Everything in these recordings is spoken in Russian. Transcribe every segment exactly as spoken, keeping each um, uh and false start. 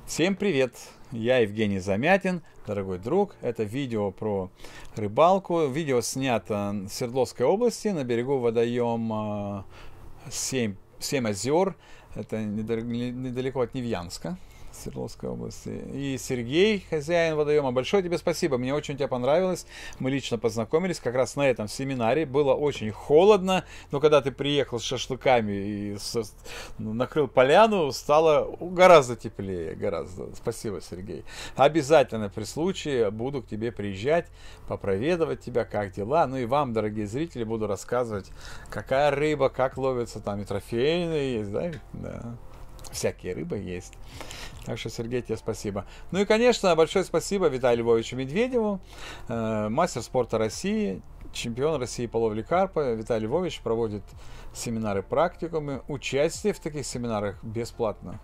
Всем привет! Я Евгений Замятин, дорогой друг. Это видео про рыбалку. Видео снято в Свердловской области на берегу водоема семь, семь озер. Это недалеко от Невьянска, Свердловской области. И Сергей, хозяин водоема, большое тебе спасибо. Мне очень тебя понравилось. Мы лично познакомились как раз на этом семинаре. Было очень холодно, но когда ты приехал с шашлыками и со, ну, накрыл поляну, стало гораздо теплее. Гораздо. Спасибо, Сергей. Обязательно при случае буду к тебе приезжать, попроведывать тебя, как дела. Ну и вам, дорогие зрители, буду рассказывать, какая рыба, как ловится. Там и трофейные есть, да? Да. Всякие рыбы есть. Так что, Сергей, тебе спасибо. Ну и, конечно, большое спасибо Виталию Львовичу Медведеву, э, мастер спорта России, чемпион России по ловле карпа. Виталий Львович проводит семинары, практикумы. Участие в таких семинарах бесплатно.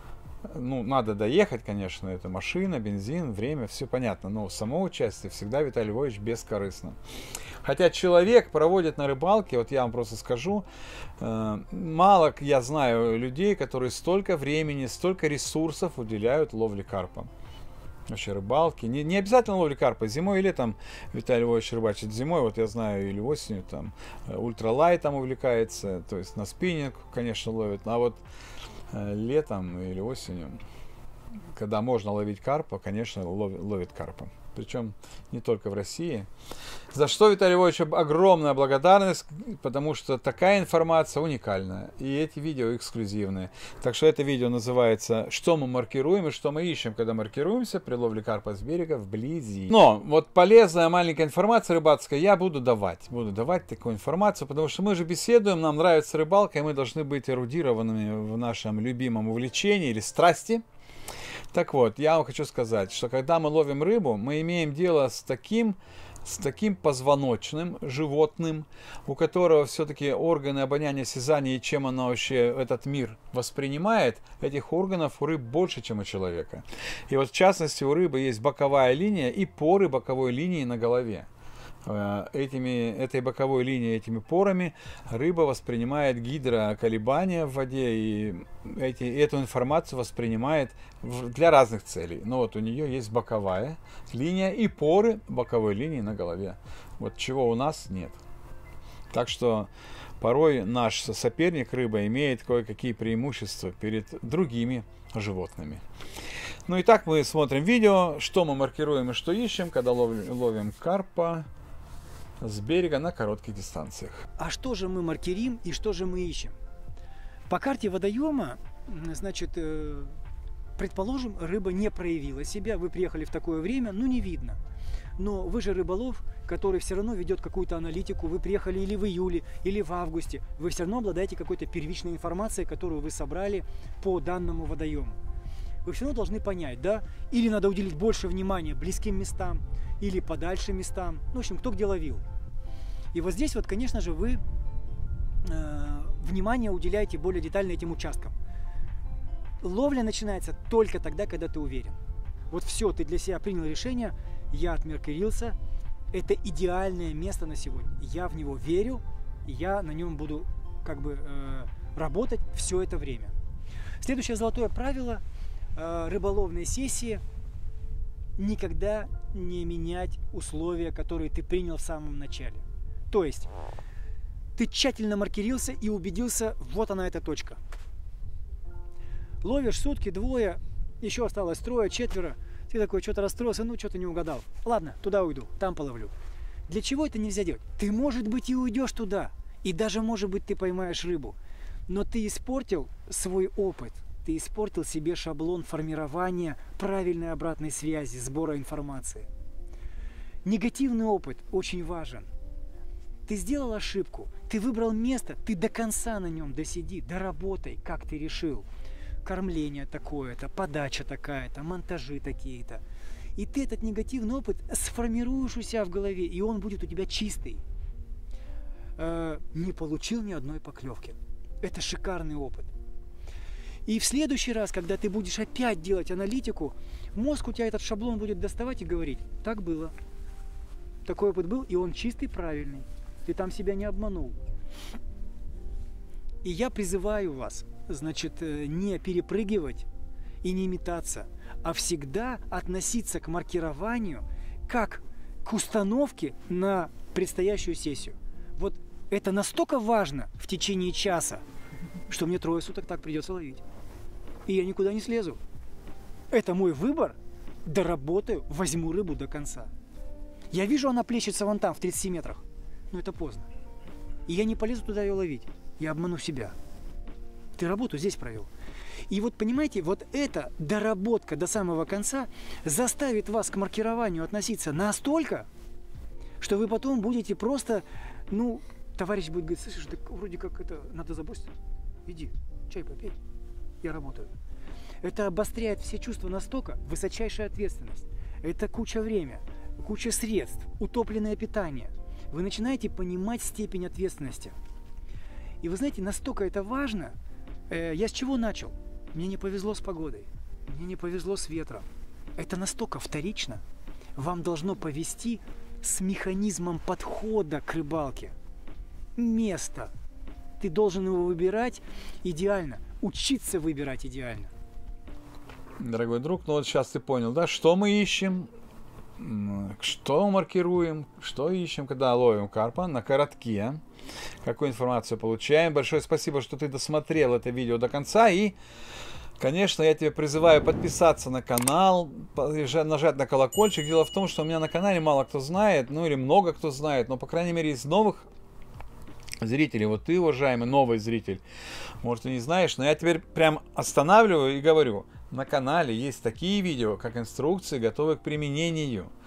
Ну, надо доехать, конечно, это машина, бензин, время, все понятно. Но само участие всегда Виталий Львович бескорыстно. Хотя человек проводит на рыбалке, вот я вам просто скажу, э, мало я знаю людей, которые столько времени, столько ресурсов уделяют ловле карпа. Вообще рыбалки. Не, не обязательно ловле карпа. Зимой и летом Виталий Львович рыбачит зимой. Вот я знаю, или осенью там ультралайт там увлекается. То есть на спиннинг, конечно, ловит. А вот э, летом или осенью, когда можно ловить карпа, конечно, лов, ловит карпа. Причем не только в России. За что Виталию Львовичу огромная благодарность, потому что такая информация уникальная. И эти видео эксклюзивные. Так что это видео называется «Что мы маркируем и что мы ищем, когда маркируемся при ловле карпа с берега вблизи». Но вот полезная маленькая информация рыбацкая я буду давать. Буду давать такую информацию, потому что мы же беседуем, нам нравится рыбалка, и мы должны быть эрудированными в нашем любимом увлечении или страсти. Так вот, я вам хочу сказать, что когда мы ловим рыбу, мы имеем дело с таким, с таким позвоночным животным, у которого все-таки органы обоняния, осязания, и чем оно вообще этот мир воспринимает, этих органов у рыб больше, чем у человека. И вот в частности у рыбы есть боковая линия и поры боковой линии на голове. Этими, этой боковой линией, этими порами рыба воспринимает гидроколебания в воде и эти, эту информацию воспринимает в, для разных целей. Но вот у нее есть боковая линия и поры боковой линии на голове. Вот чего у нас нет. Так что порой наш соперник рыба имеет кое-какие преимущества перед другими животными. Ну и так мы смотрим видео, что мы маркируем и что ищем, когда ловим, ловим карпа с берега на коротких дистанциях. А что же мы маркерим и что же мы ищем? По карте водоема, значит, предположим, рыба не проявила себя, вы приехали в такое время, ну не видно. Но вы же рыболов, который все равно ведет какую-то аналитику, вы приехали или в июле, или в августе, вы все равно обладаете какой-то первичной информацией, которую вы собрали по данному водоему. Вы все равно должны понять, да, или надо уделить больше внимания близким местам, или подальше местам, ну, в общем, кто где ловил. И вот здесь вот, конечно же, вы э, внимание уделяете более детально этим участкам. Ловля начинается только тогда, когда ты уверен. Вот все, ты для себя принял решение, я отмаркерился, это идеальное место на сегодня. Я в него верю, и я на нем буду как бы э, работать все это время. Следующее золотое правило э, рыболовной сессии: никогда не менять условия, которые ты принял в самом начале. То есть ты тщательно маркерился и убедился, вот она эта точка. Ловишь сутки, двое, еще осталось трое, четверо. Ты такой, что-то расстроился, ну что-то не угадал. Ладно, туда уйду, там половлю. Для чего это нельзя делать? Ты, может быть, и уйдешь туда. И даже, может быть, ты поймаешь рыбу. Но ты испортил свой опыт. Ты испортил себе шаблон формирования правильной обратной связи, сбора информации. Негативный опыт очень важен. Ты сделал ошибку, ты выбрал место, ты до конца на нем досиди, доработай, как ты решил. Кормление такое-то, подача такая-то, монтажи такие-то. И ты этот негативный опыт сформируешь у себя в голове, и он будет у тебя чистый. Э, не получил ни одной поклевки. Это шикарный опыт. И в следующий раз, когда ты будешь опять делать аналитику, мозг у тебя этот шаблон будет доставать и говорить: так было. Такой опыт был, и он чистый, правильный. Ты там себя не обманул. И я призываю вас, значит, не перепрыгивать и не метаться, а всегда относиться к маркированию как к установке на предстоящую сессию. Вот это настолько важно в течение часа, что мне трое суток так придется ловить. И я никуда не слезу. Это мой выбор. Доработаю, возьму рыбу до конца. Я вижу, она плещется вон там, в тридцати метрах. Но это поздно. И я не полезу туда ее ловить. Я обману себя. Ты работу здесь провел. И вот понимаете, вот эта доработка до самого конца заставит вас к маркированию относиться настолько, что вы потом будете просто, ну, товарищ будет говорить: слышишь, так вроде как это надо забросить. Иди, чай попей, я работаю. Это обостряет все чувства настолько, высочайшая ответственность. Это куча времени, куча средств, утопленное питание. Вы начинаете понимать степень ответственности. И вы знаете, настолько это важно. Э, я с чего начал? Мне не повезло с погодой, мне не повезло с ветром. Это настолько вторично. Вам должно повезти с механизмом подхода к рыбалке. Место. Ты должен его выбирать идеально, учиться выбирать идеально. Дорогой друг, ну вот сейчас ты понял, да, что мы ищем, что маркируем, что ищем, когда ловим карпа на коротке, какую информацию получаем. Большое спасибо, что ты досмотрел это видео до конца. И, конечно, я тебя призываю подписаться на канал, нажать на колокольчик. Дело в том, что у меня на канале мало кто знает, ну или много кто знает, но, по крайней мере, из новых зрителей, вот ты, уважаемый новый зритель, может, ты не знаешь, но я теперь прям останавливаю и говорю: на канале есть такие видео, как инструкции, готовые к применению.